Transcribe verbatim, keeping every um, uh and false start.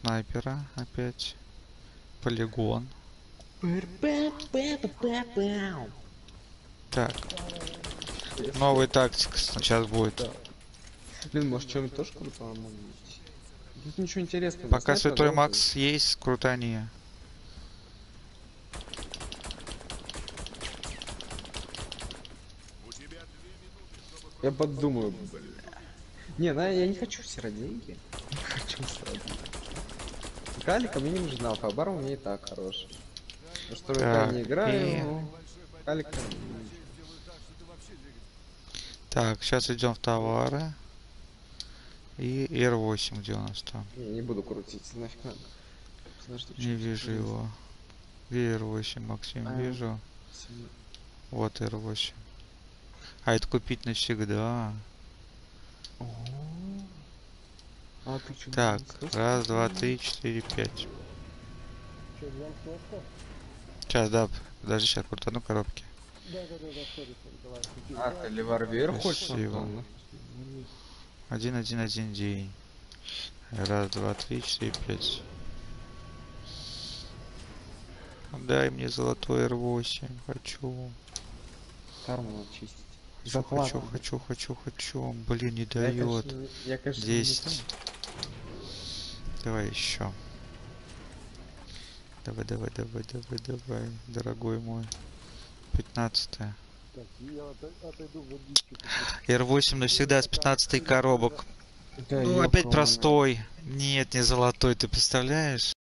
снайпера опять. Полигон. Так. Новая тактика сейчас будет. Да. Блин, может что-нибудь тоже крутого может быть? Тут ничего интересного. Пока Снайпер Святой желтый. Макс есть, крутани. Я подумаю, бля. Не, на, я не хочу все деньги. Не хочу сразу. Калика мне не нужна, а Фабар у меня и так хороший. Потому что я Так, не и... играю. Калика. Так, сейчас идем в товары. И эр восемь, где у нас там? Не, не буду крутить, нафиг надо. Подожди, Не что вижу тут его. Где эр восемь, Максим? а, Вижу. сильно. Вот эр восемь. А это купить навсегда. О, а ты что, Так, не слышал? раз, два, три, четыре, пять. Сейчас, да, подожди, сейчас крутану коробки. А, ты Ливарвер хочешь, Спасибо. Антон? Один, один, один день. Раз, два, три, четыре, пять. Дай мне золотой эр восемь. Хочу. Карму надо чистить. Хочу, Заплата. хочу, хочу, хочу, хочу. Блин, не Я, дает. конечно, я, конечно, не десять. знаю. Давай еще. Давай, давай, давай, давай, давай, дорогой мой. пятнадцатое. эр восемь навсегда с пятнадцатой коробок. Да, Ну, опять ёкало. простой. Нет, не золотой, ты представляешь?